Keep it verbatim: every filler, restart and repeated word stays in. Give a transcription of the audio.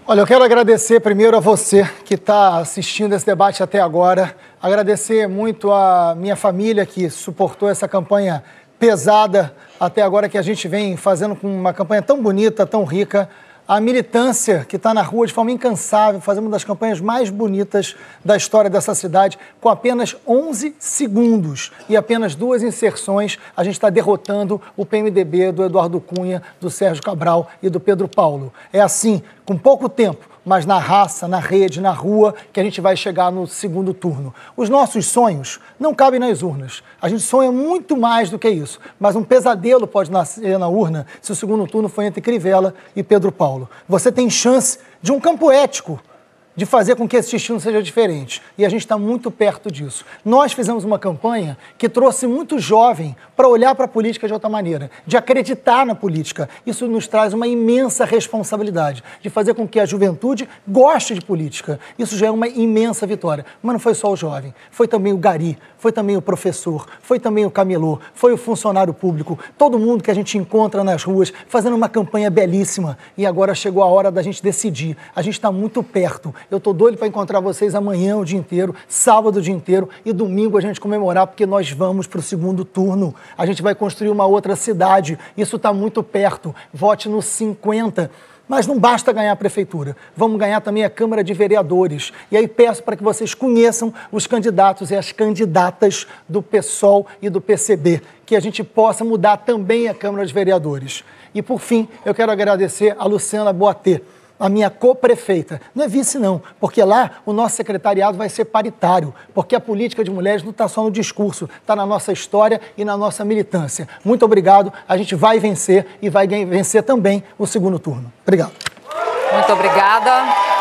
Olha, eu quero agradecer primeiro a você que está assistindo esse debate até agora, agradecer muito a minha família que suportou essa campanha pesada até agora, que a gente vem fazendo com uma campanha tão bonita, tão rica, a militância que está na rua de forma incansável, fazendo uma das campanhas mais bonitas da história dessa cidade, com apenas onze segundos e apenas duas inserções, a gente está derrotando o P M D B do Eduardo Cunha, do Sérgio Cabral e do Pedro Paulo. É assim, com pouco tempo, mas na raça, na rede, na rua, que a gente vai chegar no segundo turno. Os nossos sonhos não cabem nas urnas. A gente sonha muito mais do que isso, mas um pesadelo pode nascer na urna se o segundo turno for entre Crivella e Pedro Paulo. Você tem chance de um campo ético, de fazer com que esse destino seja diferente. E a gente está muito perto disso. Nós fizemos uma campanha que trouxe muito jovem para olhar para a política de outra maneira, de acreditar na política. Isso nos traz uma imensa responsabilidade, de fazer com que a juventude goste de política. Isso já é uma imensa vitória. Mas não foi só o jovem, foi também o gari, foi também o professor, foi também o camelô, foi o funcionário público, todo mundo que a gente encontra nas ruas, fazendo uma campanha belíssima. E agora chegou a hora da gente decidir. A gente está muito perto. Eu estou doido para encontrar vocês amanhã o dia inteiro, sábado o dia inteiro e domingo a gente comemorar, porque nós vamos para o segundo turno. A gente vai construir uma outra cidade. Isso está muito perto. Vote no cinquenta. Mas não basta ganhar a prefeitura, vamos ganhar também a Câmara de Vereadores. E aí peço para que vocês conheçam os candidatos e as candidatas do PSOL e do P C B, que a gente possa mudar também a Câmara de Vereadores. E por fim, eu quero agradecer a Luciana Boatê, a minha co-prefeita. Não é vice não, porque lá o nosso secretariado vai ser paritário, porque a política de mulheres não está só no discurso, está na nossa história e na nossa militância. Muito obrigado, a gente vai vencer e vai vencer também o segundo turno. Obrigado. Muito obrigada.